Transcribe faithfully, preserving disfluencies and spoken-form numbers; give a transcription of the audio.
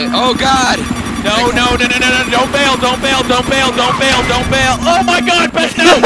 it. Oh God. No, no, no, no, no, no, don't bail, don't bail, don't bail, don't bail, don't bail. Oh my God, best out!